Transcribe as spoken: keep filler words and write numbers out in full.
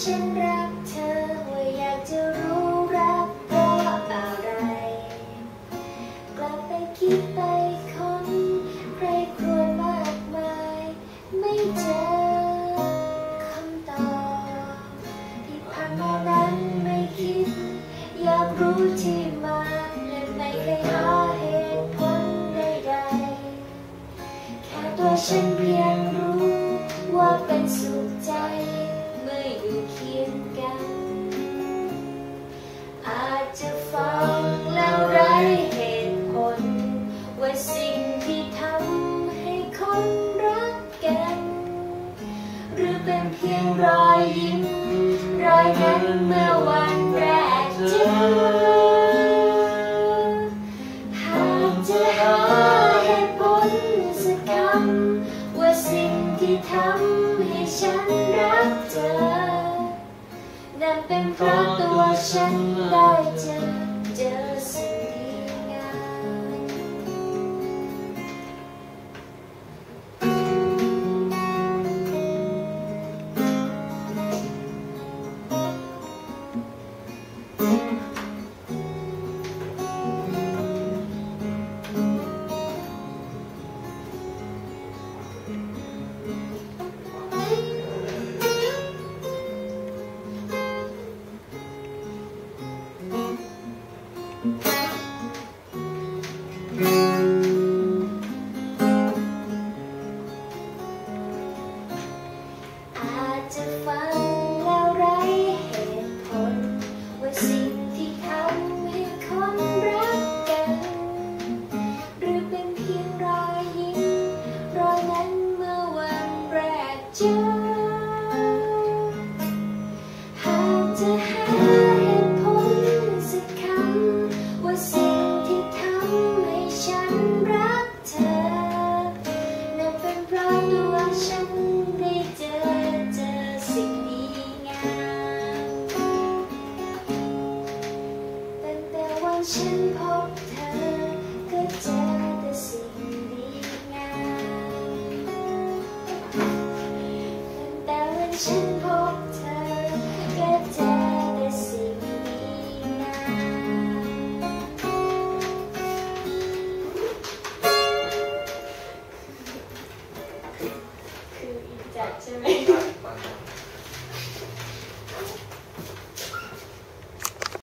ฉันรักเธอว่าอยากจะรู้รักเพราะอะไรกลับไปคิดไปค้นใครครวญมากมายไม่เจอคำตอบที่ผ่านมานั้นไม่คิดอยากรู้ที่มาและไม่เคยหาเหตุผลใดๆแค่ตัวฉันเพียงรู้ว่าเป็นสุขใจเมื่ออยู่เคียงกันอาจจะฟังแล้วไร้เหตุผลว่าสิ่งที่ทำให้คนรักกันหรือเป็นเพียงรอยยิ้มรอยนั้นเมื่อวันแรกเจอหากจะหาเหตุผลสักคำว่าสิ่งที่ทำให้ฉันรักเธอนั่นเป็นเพราะตัวฉันได้เจอเจอสิ่งดีงามอาจจะฟังแล้วไร้เหตุผลว่าสิ่งที่ทำให้คนรักกันหรือเป็นเพียงรอยยิ้มรอยนั้นเมื่อวันแรกเจอหากจะหาเหตุผลสักคำว่าสิ่งที่ทำให้ฉันรักเธอนั่นเป็นเพราะตัวฉันได้เจอเจอสิ่งดีงามตั้งแต่วันฉันพบเธอก็เจอแต่สิ่งดีงามตั้งแต่วันฉันพบเธอก็เจอแต่สิ่งดีงามคืออีจัดใช่ไหม